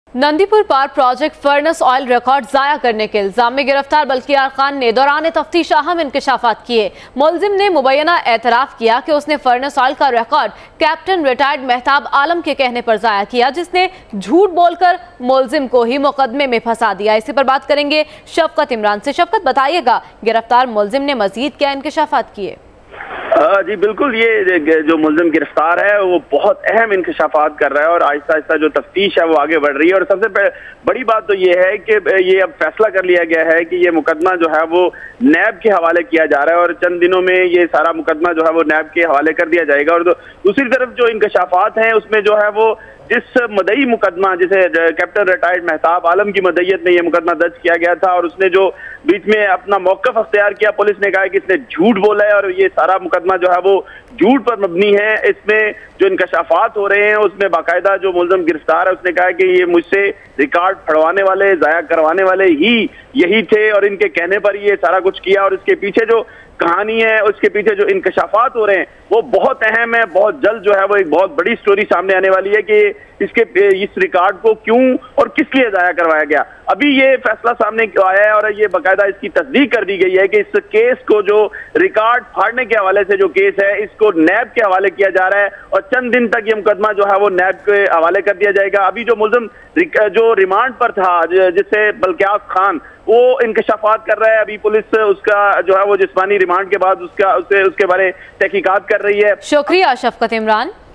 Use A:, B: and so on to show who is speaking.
A: नंदीपुर पार project furnace oil record जाया करने के इल्जाम में गिरफ्तार बल्कियार खान ने दौरान तफ्तीश अहम इंकशाफात किए। मुलजिम ने मुबैना एतराफ किया कि उसने फर्नेस ऑयल का record captain retired Mehtab Alam के कहने पर जाया किया, जिसने झूठ बोलकर मुलजिम को ही मुकदमे में फंसा दिया। इसी पर बात करेंगे शफकत इमरान से। शफकत, बताइएगा गिरफ्तार मुलजिम ने मजीद क्या इंकशाफात किए?
B: जी बिल्कुल, ये जो मुलजिम गिरफ्तार है वो बहुत अहम इंकशाफात कर रहा है और आहिस्ता आहिस्ता जो तफ्तीश है वो आगे बढ़ रही है। और सबसे बड़ी बात तो ये है कि ये अब फैसला कर लिया गया है कि ये मुकदमा जो है वो नैब के हवाले किया जा रहा है और चंद दिनों में ये सारा मुकदमा जो है वो नैब के हवाले कर दिया जाएगा। और दूसरी तरफ जो इंकशाफात हैं उसमें जो है वो जिस मदई मुकदमा, जिसे कैप्टन रिटायर्ड मेहताब आलम की मदईयत में ये मुकदमा दर्ज किया गया था और उसने जो बीच में अपना मौक़िफ़ अख्तियार किया, पुलिस ने कहा कि इसने झूठ बोला है और ये सारा मुकदमा जो है वो झूठ पर मबनी है। इसमें जो इंकशाफात हो रहे हैं उसमें बाकायदा जो मुलजिम गिरफ्तार है उसने कहा कि ये मुझसे रिकॉर्ड फड़वाने वाले, ज़ाया करवाने वाले ही यही थे और इनके कहने पर ये सारा कुछ किया। और इसके पीछे जो कहानी है, उसके पीछे जो इंकशाफात हो रहे हैं वो बहुत अहम है। बहुत जल्द जो है वो एक बहुत बड़ी स्टोरी सामने आने वाली है कि इस रिकॉर्ड को क्यों और किस लिए ज़ाया करवाया गया। अभी ये फैसला सामने आया है और ये बाकायदा इसकी तस्दीक कर दी गई है कि इस केस को, जो रिकॉर्ड फाड़ने के हवाले से जो केस है, इसको नैब के हवाले किया जा रहा है और चंद दिन तक ये मुकदमा जो है वो नैब के हवाले कर दिया जाएगा। अभी जो मुलजिम जो रिमांड पर था, जिससे बल्कियार खान, वो इंकशाफात कर रहा है। अभी पुलिस उसका जो है वो जिस्मानी रिमांड के बाद उसके बारे तहकीकात कर रही है।
A: शुक्रिया शफकत इमरान।